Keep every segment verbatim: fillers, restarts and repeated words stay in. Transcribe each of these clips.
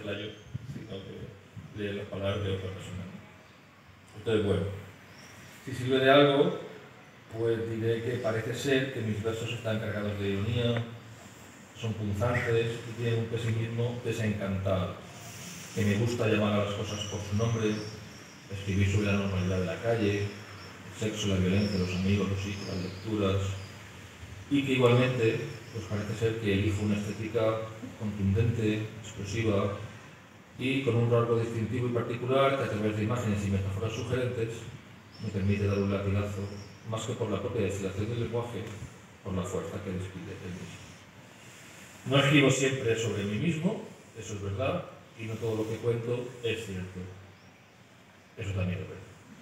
yo, sino que leer las palabras de otra persona. Entonces, bueno, si sirve de algo, pues diré que parece ser que mis versos están cargados de ironía, son punzantes y tienen un pesimismo desencantado, que me gusta llamar a las cosas por su nombre, escribir sobre la normalidad de la calle, el sexo, la violencia, los amigos, los hijos, las lecturas, y que igualmente pues parece ser que elijo una estética contundente, explosiva y con un rasgo distintivo y particular que a través de imágenes y metáforas sugerentes me permite dar un latigazo, más que por la propia destilación del lenguaje, por la fuerza que despide el mismo. No escribo siempre sobre mí mismo, eso es verdad, y no todo lo que cuento es cierto. Eso también es verdad.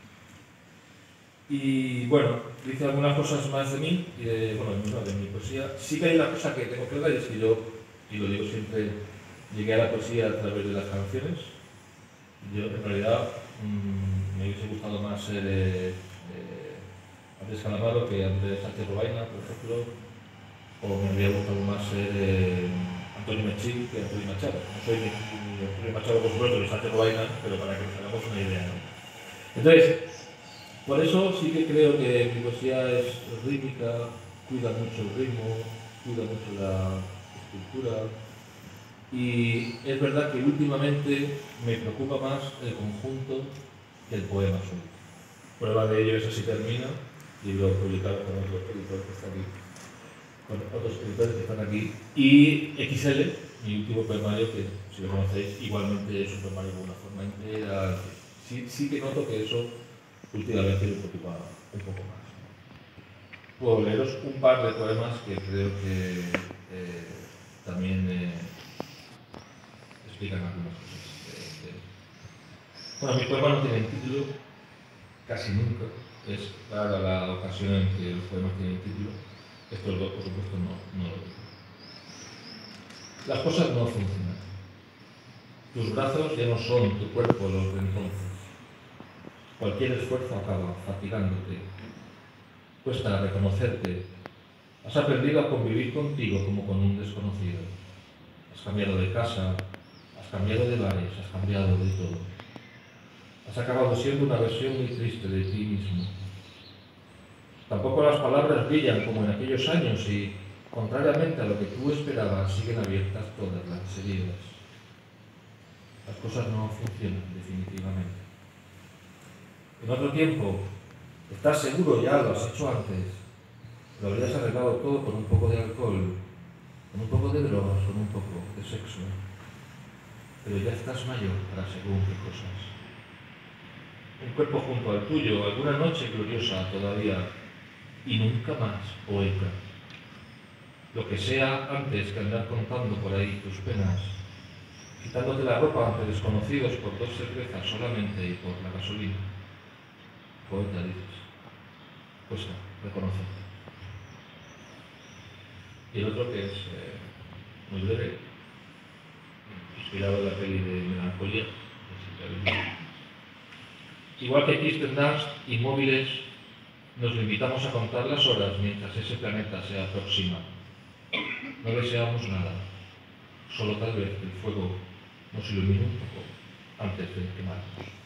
Y bueno, dice algunas cosas más de mí y de, bueno, no, de mi poesía. Sí que hay una cosa que tengo clara y es que yo, y lo digo siempre, llegué a la poesía a través de las canciones. Yo, en realidad, mmm, me hubiese gustado más ser eh, eh, Andrés Calamaro que Andrés Sánchez Robaina, por ejemplo, o me habría gustado más ser eh, Antonio Mechín que Antonio Machado. No soy ni, ni Antonio Machado, por supuesto, ni Sánchez Robaina, pero para que nos hagamos una idea, ¿no? Entonces, por eso sí que creo que mi poesía es rítmica, cuida mucho el ritmo, cuida mucho la estructura, y es verdad que últimamente me preocupa más el conjunto que el poema solo. Prueba de ello es Así termina, libro publicado con otros editores que están aquí, con otros editores que están aquí, y X L, mi último poemario, que si lo conocéis, igualmente es un poemario con una forma entera. Sí, sí que noto que eso últimamente me preocupa un poco más. Puedo leeros un par de poemas que creo que eh, también eh, explican algunas cosas. Eh, eh. Bueno, mis poemas no tienen título, casi nunca. Es rara la ocasión en que los poemas tienen título. Estos dos, por supuesto, no, no lo tienen. Las cosas no funcionan. Tus brazos ya no son tu cuerpo los de entonces. Cualquier esfuerzo acaba fatigándote. Cuesta reconocerte. Has aprendido a convivir contigo como con un desconocido. Has cambiado de casa, has cambiado de bares, has cambiado de todo. Has acabado siendo una versión muy triste de ti mismo. Tampoco las palabras brillan como en aquellos años y, contrariamente a lo que tú esperabas, siguen abiertas todas las heridas. Las cosas no funcionan definitivamente. En otro tiempo, estás seguro, ya lo has hecho antes, lo habrías arreglado todo con un poco de alcohol, con un poco de drogas, con un poco de sexo. Pero ya estás mayor para según qué cosas. Un cuerpo junto al tuyo, alguna noche gloriosa todavía, y nunca más poeta. Lo que sea antes que andar contando por ahí tus penas, quitándote la ropa ante desconocidos por dos cervezas solamente y por la gasolina. Poeta, dices. Cuesta reconocerte. Y el otro que es eh, muy breve, inspirado en la peli de Melancolía. Igual que Kirsten Dunst, inmóviles, nos limitamos a contar las horas mientras ese planeta se aproxima. No deseamos nada, solo tal vez que el fuego nos ilumine un poco antes de quemarnos.